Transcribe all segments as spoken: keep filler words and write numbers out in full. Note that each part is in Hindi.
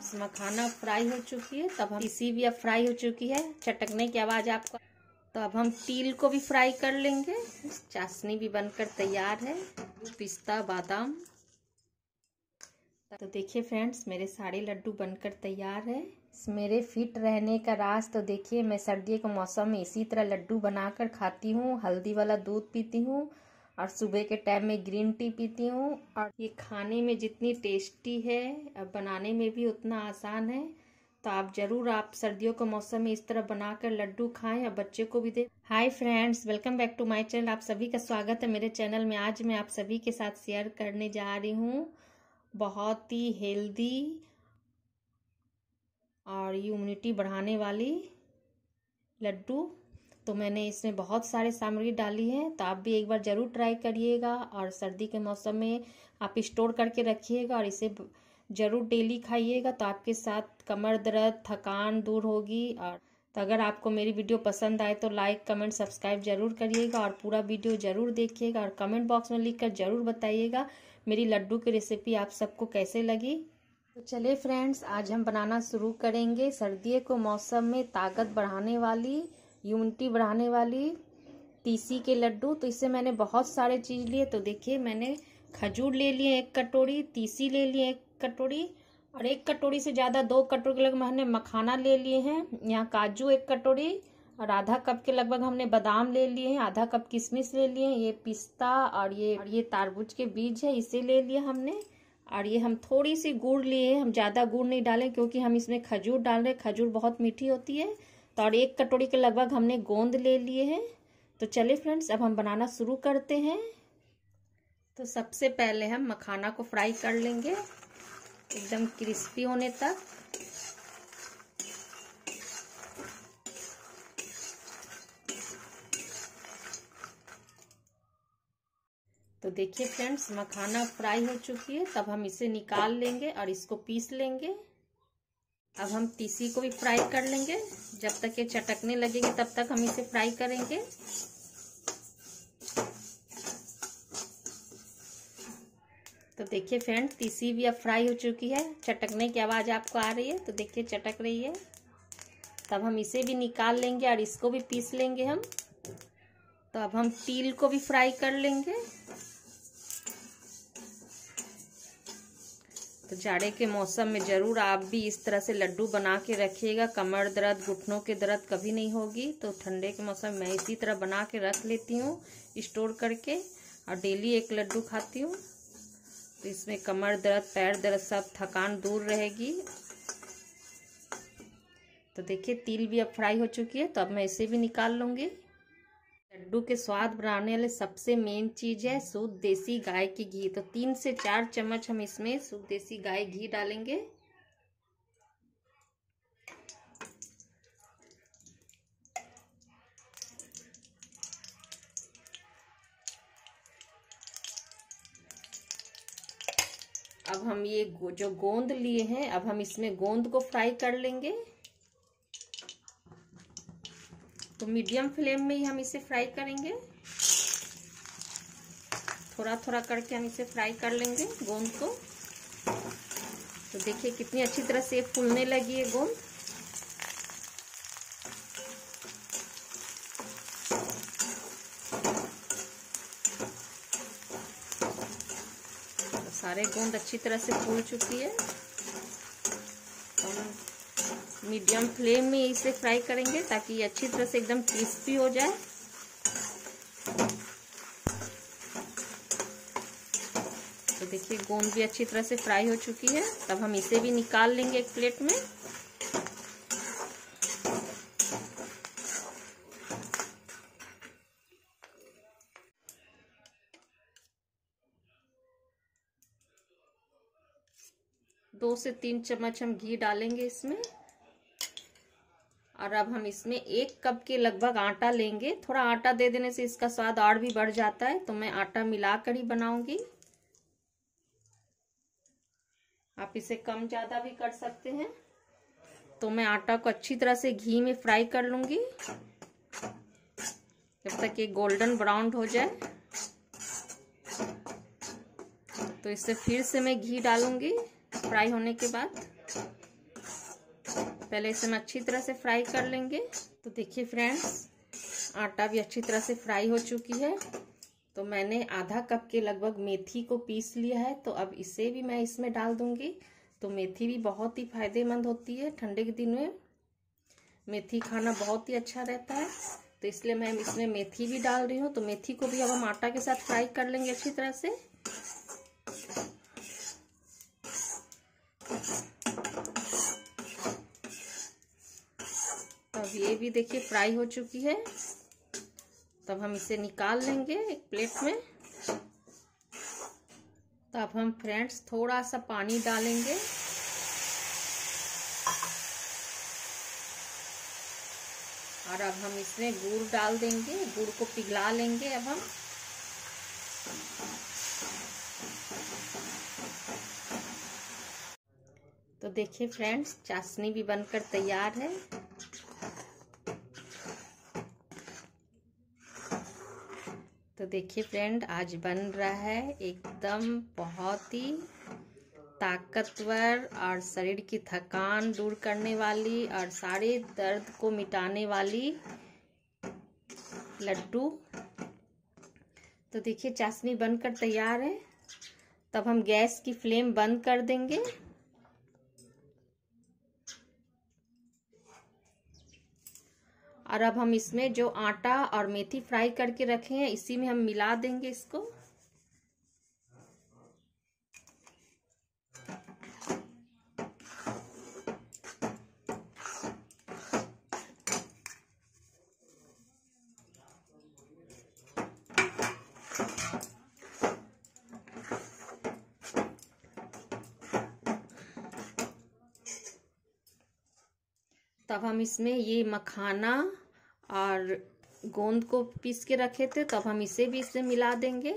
फ्रेंड्स, मखाना फ्राई हो चुकी है। तब हम इसी भी अब फ्राई हो चुकी है, चटकने की आवाज आपको। तो अब हम तिल को भी फ्राई कर लेंगे। चाशनी भी बनकर तैयार है, पिस्ता बादाम। तो देखिए फ्रेंड्स, मेरे सारे लड्डू बनकर तैयार है। मेरे फिट रहने का राज तो देखिए, मैं सर्दियों के मौसम में इसी तरह लड्डू बनाकर खाती हूँ, हल्दी वाला दूध पीती हूँ और सुबह के टाइम में ग्रीन टी पीती हूँ। और ये खाने में जितनी टेस्टी है और बनाने में भी उतना आसान है। तो आप जरूर आप सर्दियों के मौसम में इस तरह बनाकर लड्डू खाएं और बच्चे को भी दें। Hi friends, welcome back to my channel. आप सभी का स्वागत है मेरे चैनल में। आज मैं आप सभी के साथ शेयर करने जा रही हूँ बहुत ही हेल्दी और इम्यूनिटी बढ़ाने वाली लड्डू। तो मैंने इसमें बहुत सारे सामग्री डाली है, तो आप भी एक बार ज़रूर ट्राई करिएगा। और सर्दी के मौसम में आप स्टोर करके रखिएगा और इसे ज़रूर डेली खाइएगा। तो आपके साथ कमर दर्द, थकान दूर होगी। और तो अगर आपको मेरी वीडियो पसंद आए तो लाइक, कमेंट, सब्सक्राइब जरूर करिएगा और पूरा वीडियो ज़रूर देखिएगा। और कमेंट बॉक्स में लिख कर ज़रूर बताइएगा मेरी लड्डू की रेसिपी आप सबको कैसे लगी। तो चलिए फ्रेंड्स, आज हम बनाना शुरू करेंगे सर्दियों के मौसम में ताकत बढ़ाने वाली, इम्यूनिटी बढ़ाने वाली तीसी के लड्डू। तो इससे मैंने बहुत सारे चीज़ लिए। तो देखिए, मैंने खजूर ले लिए एक कटोरी, तीसी ले लिए एक कटोरी, और एक कटोरी से ज़्यादा दो कटोरी के लगभग हमने मखाना ले लिए हैं। यहाँ काजू एक कटोरी और आधा कप के लगभग हमने बादाम ले लिए हैं, आधा कप किशमिश ले लिए हैं, ये पिस्ता और ये और ये तारबूज के बीज है, इसे ले लिया हमने। और ये हम थोड़ी सी गुड़ लिए, हम ज़्यादा गुड़ नहीं डालें क्योंकि हम इसमें खजूर डाल रहे हैं, खजूर बहुत मीठी होती है। तो और एक कटोरी के लगभग हमने गोंद ले लिए हैं। तो चलिए फ्रेंड्स, अब हम बनाना शुरू करते हैं। तो सबसे पहले हम मखाना को फ्राई कर लेंगे एकदम क्रिस्पी होने तक। तो देखिए फ्रेंड्स, मखाना फ्राई हो चुकी है। तब हम इसे निकाल लेंगे और इसको पीस लेंगे। अब हम तीसी को भी फ्राई कर लेंगे, जब तक ये चटकने लगेगी तब तक हम इसे फ्राई करेंगे। तो देखिए फ्रेंड्स, तीसी भी अब फ्राई हो चुकी है, चटकने की आवाज़ आपको आ रही है। तो देखिए चटक रही है। तब हम इसे भी निकाल लेंगे और इसको भी पीस लेंगे हम। तो अब हम तिल को भी फ्राई कर लेंगे। तो जाड़े के मौसम में ज़रूर आप भी इस तरह से लड्डू बना के रखिएगा। कमर दर्द, घुटनों के दर्द कभी नहीं होगी। तो ठंडे के मौसम में मैं इसी तरह बना के रख लेती हूँ स्टोर करके, और डेली एक लड्डू खाती हूँ। तो इसमें कमर दर्द, पैर दर्द, सब थकान दूर रहेगी। तो देखिए तिल भी अब फ्राई हो चुकी है। तो अब मैं इसे भी निकाल लूँगी। लड्डू के स्वाद बनाने वाले सबसे मेन चीज़ है शुद्ध देसी गाय की घी। तो तीन से चार चम्मच हम इसमें शुद्ध देसी गाय घी डालेंगे। अब हम ये जो गोंद लिए हैं, अब हम इसमें गोंद को फ्राई कर लेंगे। तो मीडियम फ्लेम में ही हम इसे फ्राई करेंगे, थोड़ा थोड़ा करके हम इसे फ्राई कर लेंगे गोंद को। तो देखिए कितनी अच्छी तरह से फूलने लगी है गोंद। तो सारे गोंद अच्छी तरह से फूल चुकी है। तो हम मीडियम फ्लेम में इसे फ्राई करेंगे ताकि ये अच्छी तरह से एकदम क्रिस्पी हो जाए। तो देखिए गोंद भी अच्छी तरह से फ्राई हो चुकी है। तब हम इसे भी निकाल लेंगे एक प्लेट में। दो से तीन चम्मच हम घी डालेंगे इसमें। और अब हम इसमें एक कप के लगभग आटा लेंगे। थोड़ा आटा दे देने से इसका स्वाद और भी बढ़ जाता है। तो मैं आटा मिलाकर ही बनाऊंगी। आप इसे कम ज्यादा भी कर सकते हैं। तो मैं आटा को अच्छी तरह से घी में फ्राई कर लूंगी जब तक ये गोल्डन ब्राउन हो जाए। तो इससे फिर से मैं घी डालूंगी फ्राई होने के बाद। पहले इसे हम अच्छी तरह से फ्राई कर लेंगे। तो देखिए फ्रेंड्स, आटा भी अच्छी तरह से फ्राई हो चुकी है। तो मैंने आधा कप के लगभग मेथी को पीस लिया है, तो अब इसे भी मैं इसमें डाल दूंगी। तो मेथी भी बहुत ही फायदेमंद होती है, ठंडे के दिन में मेथी खाना बहुत ही अच्छा रहता है। तो इसलिए मैं इसमें मेथी भी डाल रही हूँ। तो मेथी को भी अब हम आटा के साथ फ्राई कर लेंगे अच्छी तरह से। अब ये भी देखिए फ्राई हो चुकी है। तब हम इसे निकाल लेंगे एक प्लेट में। तब हम फ्रेंड्स थोड़ा सा पानी डालेंगे और अब हम इसमें गुड़ डाल देंगे। गुड़ को पिघला लेंगे अब हम। तो देखिए फ्रेंड्स, चाशनी भी बनकर तैयार है। तो देखिए फ्रेंड, आज बन रहा है एकदम बहुत ही ताकतवर और शरीर की थकान दूर करने वाली और सारे दर्द को मिटाने वाली लड्डू। तो देखिए चाशनी बनकर तैयार है। तब हम गैस की फ्लेम बंद कर देंगे। और अब हम इसमें जो आटा और मेथी फ्राई करके रखे हैं इसी में हम मिला देंगे इसको। तब हम इसमें ये मखाना और गोंद को पीस के रखे थे, तब हम इसे भी इसमें मिला देंगे।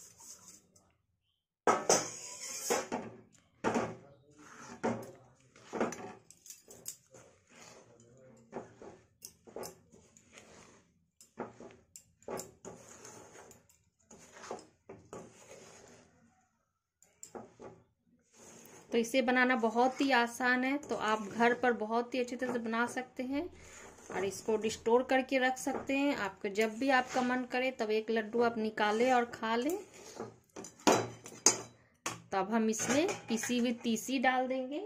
तो इसे बनाना बहुत ही आसान है। तो आप घर पर बहुत ही अच्छी तरह से बना सकते हैं और इसको स्टोर करके रख सकते हैं। आपको जब भी आपका मन करे तब एक लड्डू आप निकालें और खा लें। तब हम इसमें पिसी हुई तीसी डाल देंगे।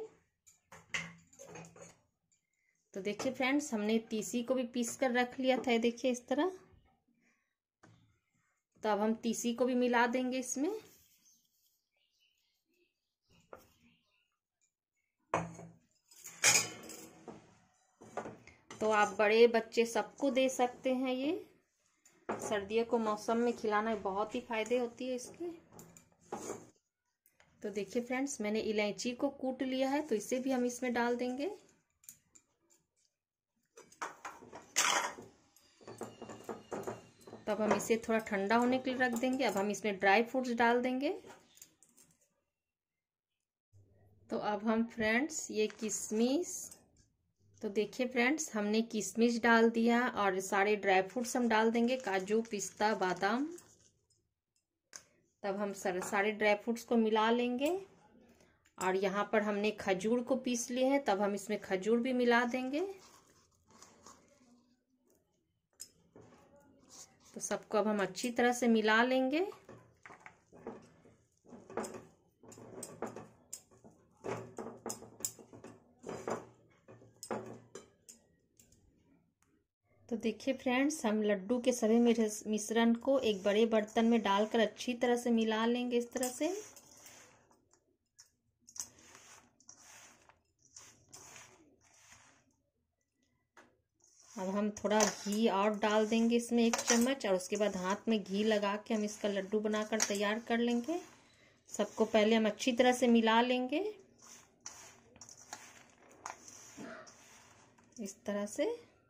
तो देखिए फ्रेंड्स, हमने तीसी को भी पीस कर रख लिया था, देखिए इस तरह। तो अब हम तीसी को भी मिला देंगे इसमें। तो आप बड़े बच्चे सबको दे सकते हैं। ये सर्दियों को मौसम में खिलाना बहुत ही फायदे होती है इसके। तो देखिए फ्रेंड्स, मैंने इलायची को कूट लिया है, तो इसे भी हम इसमें डाल देंगे। तब हम इसे थोड़ा ठंडा होने के लिए रख देंगे। अब हम इसमें ड्राई फ्रूट्स डाल देंगे। तो अब हम फ्रेंड्स ये किशमिश, तो देखिए फ्रेंड्स, हमने किशमिश डाल दिया और सारे ड्राई फ्रूट्स हम डाल देंगे, काजू पिस्ता बादाम। तब हम सारे ड्राई फ्रूट्स को मिला लेंगे और यहाँ पर हमने खजूर को पीस लिए हैं, तब हम इसमें खजूर भी मिला देंगे। तो सबको अब हम अच्छी तरह से मिला लेंगे। तो देखिए फ्रेंड्स, हम लड्डू के सभी मिश्रण को एक बड़े बर्तन में डालकर अच्छी तरह से मिला लेंगे इस तरह से। अब हम थोड़ा घी और डाल देंगे इसमें एक चम्मच, और उसके बाद हाथ में घी लगा के हम इसका लड्डू बनाकर तैयार कर लेंगे। सबको पहले हम अच्छी तरह से मिला लेंगे इस तरह से।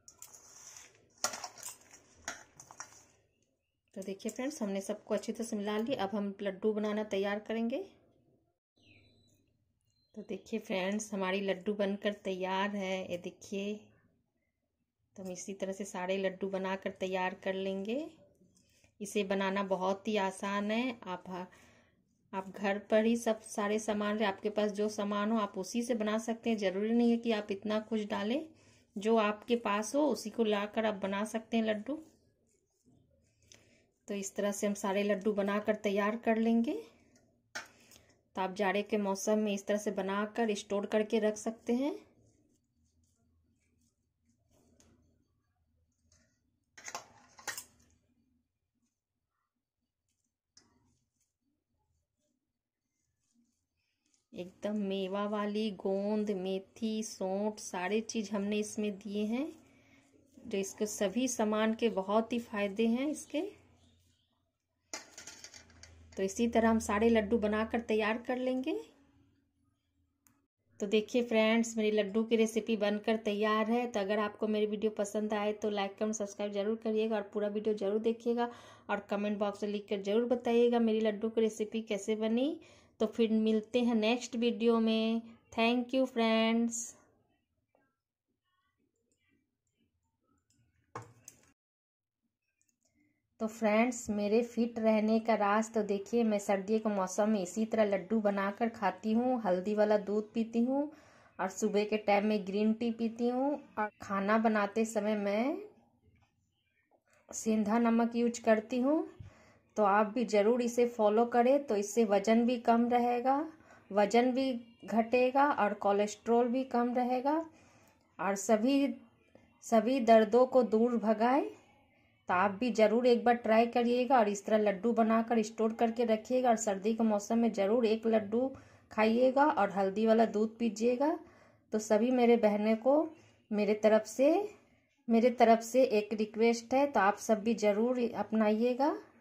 तो देखिए फ्रेंड्स, हमने सबको अच्छी तरह से मिला लिया। अब हम लड्डू बनाना तैयार करेंगे। तो देखिए फ्रेंड्स, हमारी लड्डू बनकर तैयार है, ये देखिए। तो हम इसी तरह से सारे लड्डू बनाकर तैयार कर लेंगे। इसे बनाना बहुत ही आसान है। आप आप घर पर ही सब सारे सामान रहे, आपके पास जो सामान हो आप उसी से बना सकते हैं। जरूरी नहीं है कि आप इतना कुछ डालें, जो आपके पास हो उसी को लाकर आप बना सकते हैं लड्डू। तो इस तरह से हम सारे लड्डू बनाकर तैयार कर लेंगे। तो आप जाड़े के मौसम में इस तरह से बनाकर स्टोर करके रख सकते हैं। एकदम मेवा वाली गोंद, मेथी, सौंठ सारे चीज हमने इसमें दिए हैं, जो इसके सभी सामान के बहुत ही फायदे हैं इसके। तो इसी तरह हम सारे लड्डू बनाकर तैयार कर लेंगे। तो देखिए फ्रेंड्स, मेरी लड्डू की रेसिपी बनकर तैयार है। तो अगर आपको मेरी वीडियो पसंद आए तो लाइक कमेंट सब्सक्राइब जरूर करिएगा और पूरा वीडियो जरूर देखिएगा और कमेंट बॉक्स में लिख कर जरूर बताइएगा मेरी लड्डू की रेसिपी कैसे बनी। तो फिर मिलते हैं नेक्स्ट वीडियो में। Thank you friends. तो फ्रेंड्स, मेरे फिट रहने का राज तो देखिए, मैं सर्दी के मौसम में इसी तरह लड्डू बनाकर खाती हूँ, हल्दी वाला दूध पीती हूँ और सुबह के टाइम में ग्रीन टी पीती हूँ। और खाना बनाते समय मैं सेंधा नमक यूज करती हूँ। तो आप भी ज़रूर इसे फॉलो करें, तो इससे वज़न भी कम रहेगा, वज़न भी घटेगा और कोलेस्ट्रॉल भी कम रहेगा और सभी सभी दर्दों को दूर भगाए। तो आप भी ज़रूर एक बार ट्राई करिएगा और इस तरह लड्डू बनाकर स्टोर करके रखिएगा और सर्दी के मौसम में ज़रूर एक लड्डू खाइएगा और हल्दी वाला दूध पीजिएगा। तो सभी मेरे बहनों को मेरे तरफ से मेरे तरफ से एक रिक्वेस्ट है, तो आप सब भी ज़रूर अपनाइएगा।